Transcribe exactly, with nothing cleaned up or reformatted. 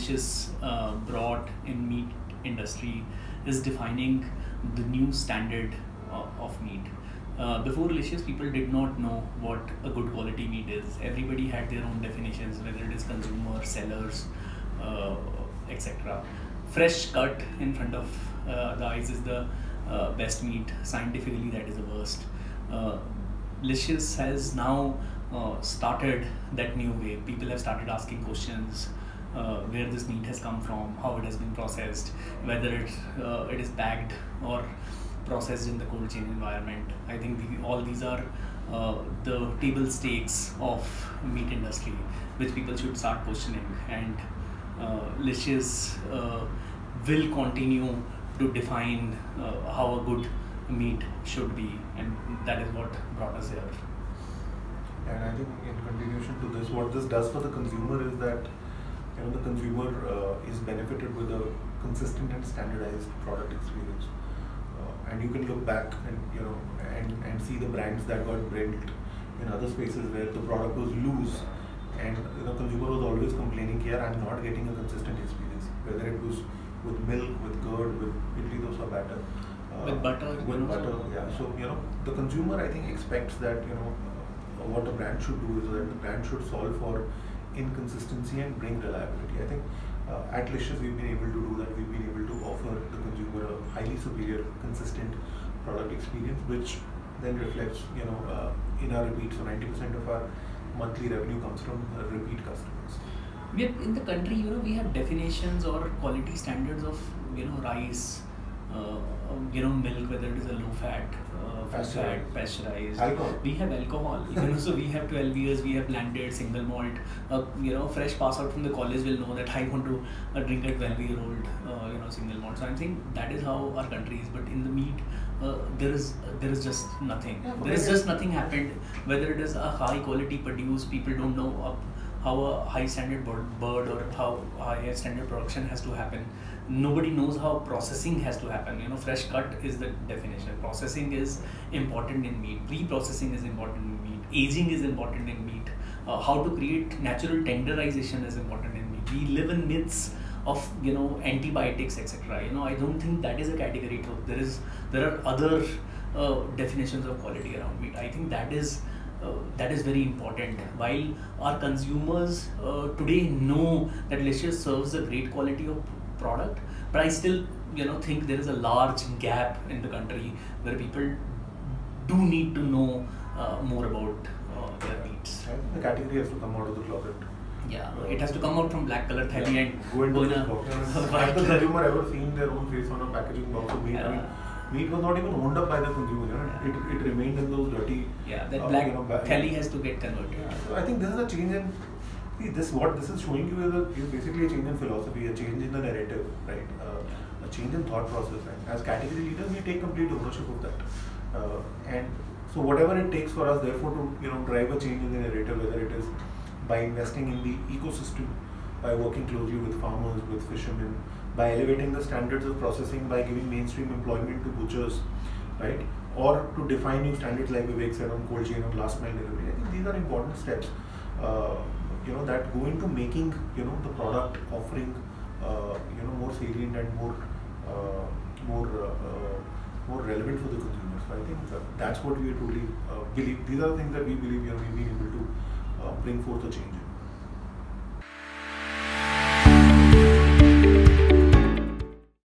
Licious uh, brought in meat industry is defining the new standard uh, of meat. Uh, before Licious, people did not know what a good quality meat is. Everybody had their own definitions, whether it is consumer, sellers, uh, et cetera. Fresh cut in front of uh, the eyes is the uh, best meat. Scientifically, that is the worst. Uh, Licious has now uh, started that new way. People have started asking questions. Uh, where this meat has come from, how it has been processed, whether it uh, it is packed or processed in the cold chain environment. I think the, all these are uh, the table stakes of meat industry, which people should start questioning. And uh, Licious uh, will continue to define uh, how a good meat should be, and that is what brought us here. And I think in continuation to this, what this does for the consumer is that you know, the consumer uh, is benefited with a consistent and standardized product experience, uh, and you can look back and you know and, and see the brands that got built in other spaces where the product was loose, and you know consumer was always complaining, "Here, I'm not getting a consistent experience." Whether it was with milk, with curd, with idli dosa batter, uh, with butter, with butter, so, yeah. So you know the consumer, I think, expects that you know uh, what a brand should do is that the brand should solve for inconsistency and bring reliability. I think uh, at Licious we've been able to do that. We've been able to offer the consumer a highly superior, consistent product experience, which then reflects, you know, uh, in our repeats. So ninety percent of our monthly revenue comes from uh, repeat customers. We have, in the country, you know, we have definitions or quality standards of, you know, rice, uh, you know, milk, whether it is a low fat, uh, fat, pasteurized. Alcohol. We have alcohol. You know, so we have twelve years, we have blended, single malt. Uh, you know, fresh pass out from the college will know that I want to uh, drink a twelve year old, uh, you know, single malt. So I'm saying that is how our country is. But in the meat, uh, there is uh, there is just nothing. Yeah, there is just nothing happened. Whether it is a high quality produce, people don't know uh, how a high standard bird, bird or how high standard production has to happen. Nobody knows how processing has to happen. You know, fresh cut is the definition. Processing is important in meat. Pre-processing is important in meat. Aging is important in meat. Uh, how to create natural tenderization is important in meat. We live in myths of, you know, antibiotics, et cetera. You know, I don't think that is a category truth. There is there are other uh, definitions of quality around meat. I think that is uh, that is very important. While our consumers uh, today know that Licious serves a great quality of product, but I still, you know, think there is a large gap in the country where people do need to know uh, more about uh, their meats. The category has to come out of the closet. Yeah, uh, it has to come out from black color thali yeah. and go into this box. Has the consumer ever seen their own face on a packaging box of meat? Yeah. I mean, meat was not even owned up by the consumer. You know? yeah. it, it remained in those dirty. Yeah, that uh, black you know, thali has to get converted. Yeah. So I think this is a change in. See, this what this is showing you is, a, is basically a change in philosophy, a change in the narrative, right? Uh, a change in thought process. And as category leaders, we take complete ownership of that. Uh, and so whatever it takes for us, therefore, to you know drive a change in the narrative, whether it is by investing in the ecosystem, by working closely with farmers, with fishermen, by elevating the standards of processing, by giving mainstream employment to butchers, right? Or to define new standards like Vivek said on cold chain, on last mile delivery. I think these are important steps. Uh, you know, that go into making, you know, the product offering, uh, you know, more salient and more, uh, more, uh, uh, more relevant for the consumers. So I think uh, that's what we truly uh, believe. These are the things that we believe, you know, we've been able to uh, bring forth a change in.